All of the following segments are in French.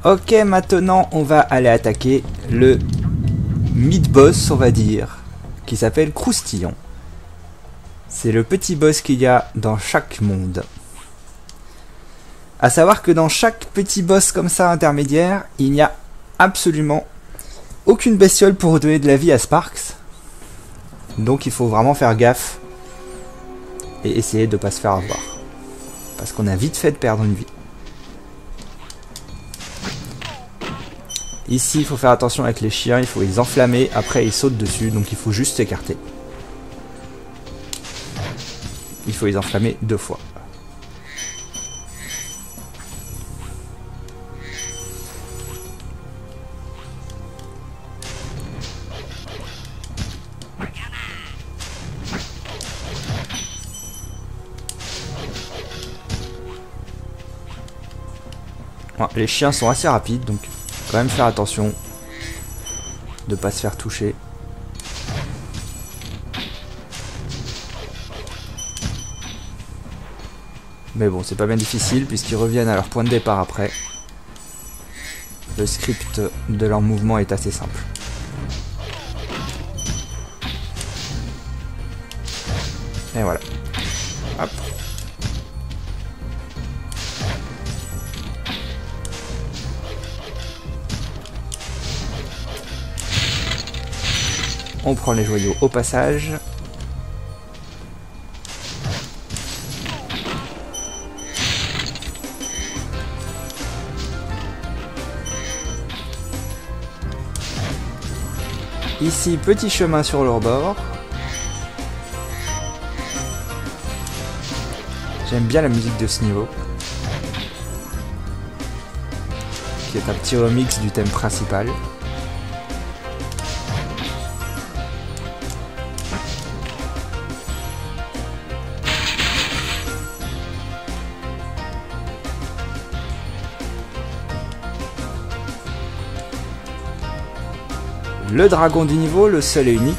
Ok, maintenant on va aller attaquer le mid-boss, on va dire, qui s'appelle Croustillon. C'est le petit boss qu'il y a dans chaque monde. À savoir que dans chaque petit boss comme ça intermédiaire, il n'y a absolument aucune bestiole pour donner de la vie à Sparx. Donc il faut vraiment faire gaffe et essayer de ne pas se faire avoir. Parce qu'on a vite fait de perdre une vie. Ici, il faut faire attention avec les chiens, il faut les enflammer, après ils sautent dessus, donc il faut juste s'écarter. Il faut les enflammer 2 fois. Ouais, les chiens sont assez rapides, donc quand même faire attention de pas se faire toucher. Mais bon, c'est pas bien difficile puisqu'ils reviennent à leur point de départ après. Le script de leur mouvement est assez simple. Et voilà. Hop. On prend les joyaux au passage. Ici, petit chemin sur leur bord. J'aime bien la musique de ce niveau, qui est un petit remix du thème principal. Le dragon du niveau, le seul et unique.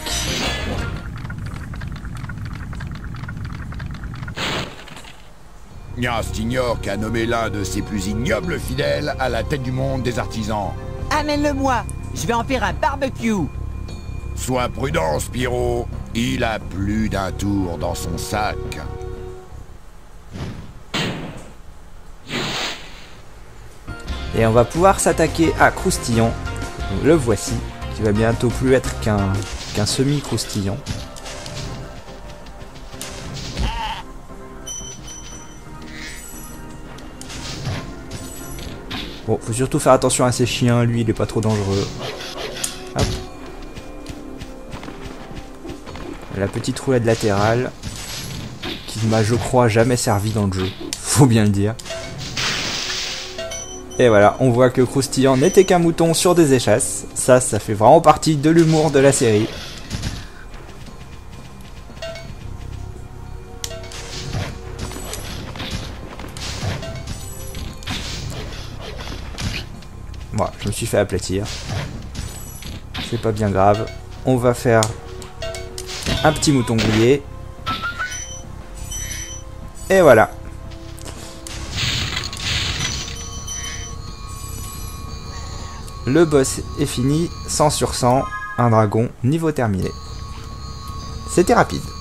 Nyast ignore qu'a nommé l'un de ses plus ignobles fidèles à la tête du monde des artisans. Amène-le-moi, je vais en faire un barbecue. Sois prudent, Spyro. Il a plus d'un tour dans son sac. Et on va pouvoir s'attaquer à Croustillon. Le voici, qui va bientôt plus être qu'un semi-croustillon. Bon, faut surtout faire attention à ces chiens, lui il est pas trop dangereux. Hop. La petite roulade latérale, qui m'a je crois jamais servi dans le jeu, faut bien le dire. Et voilà, on voit que Croustillon n'était qu'un mouton sur des échasses. Ça fait vraiment partie de l'humour de la série. Voilà, je me suis fait aplatir. C'est pas bien grave. On va faire un petit mouton grillé. Et voilà. Le boss est fini, 100 sur 100, un dragon, niveau terminé. C'était rapide.